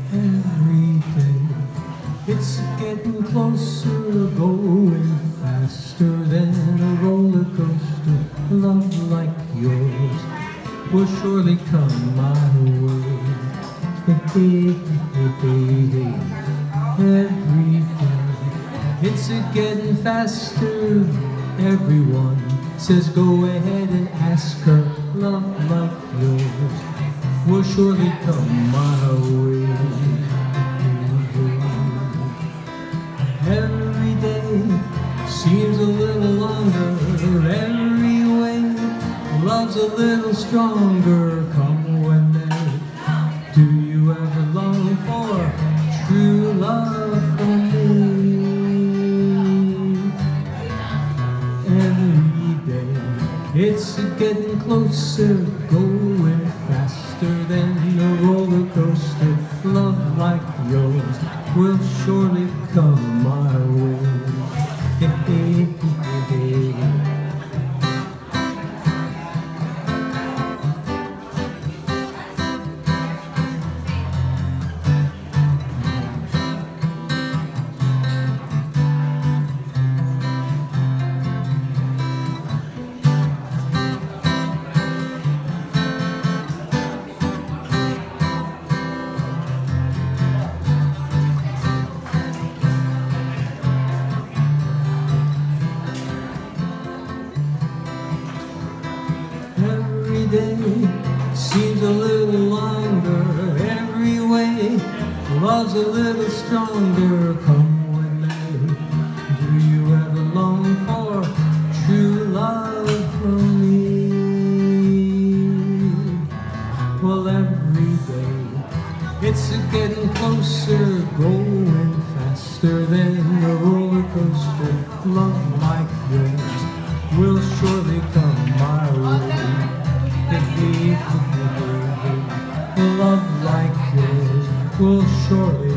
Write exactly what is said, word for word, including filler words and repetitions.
every day. It's getting closer, going faster than a roller coaster. Love like yours will surely come my way. Hey, hey, hey, hey, hey. Every day it's a getting faster. Everyone says go ahead and ask her. Love like yours will surely come my way. Every day seems a little longer. Every way love's a little stronger. Come when they do you ever long for true love from me? Every day it's getting closer, going faster than a roller coaster. Love like yours will surely come my way. Hey, hey, hey, hey. Every day seems a little longer. Every way love's a little stronger. Come when they do you ever long for true love from me? Well, every day it's a getting closer, going faster than a roller coaster. Love like yours will surely come my way. Love like yours will surely